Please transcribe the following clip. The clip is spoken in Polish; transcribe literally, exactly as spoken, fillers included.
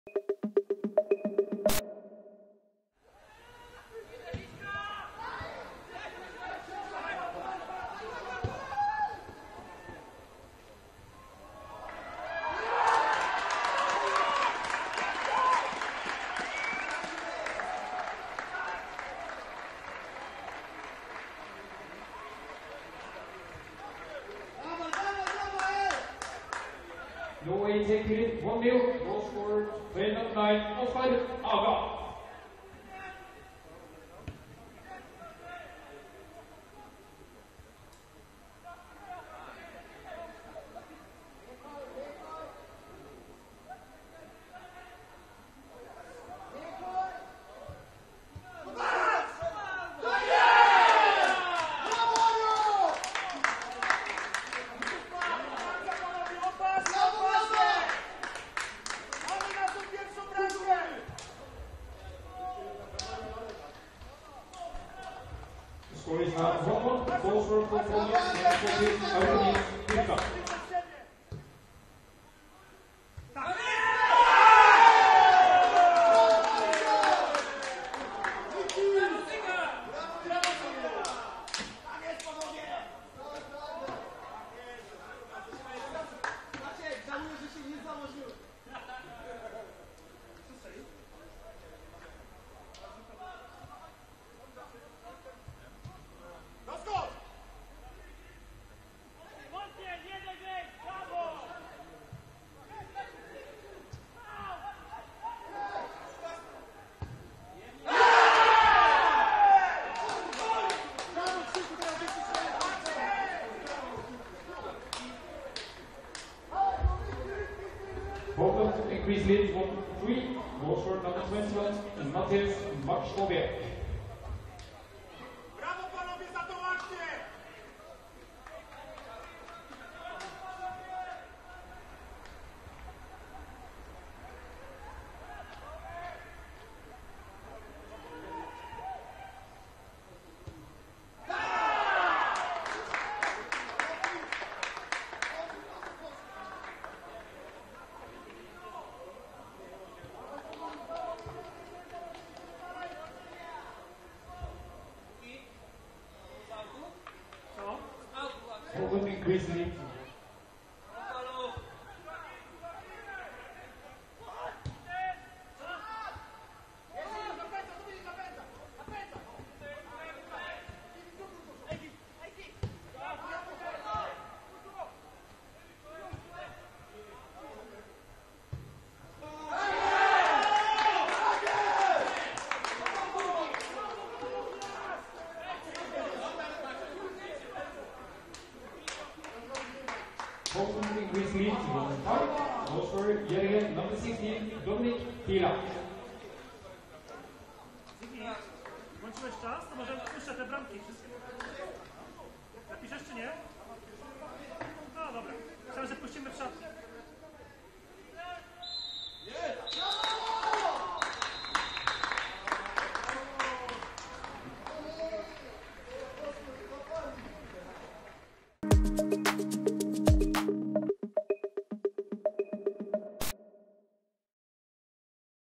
Norway take it one nil, goal scored, play number nine, offside, Aga. Score is now one one, goal scored for Poland, and Poland, Poland increased lead one three, goal scored number twenty-one, Mateusz Maczkowiak. Brawo panowie za tą akcję! Poland increased lead. Poland increased lead one five, goal scorer yet again number sixteen, Dominik Tila. Włączyłeś czas, to może puszczę te bramki wszystkie.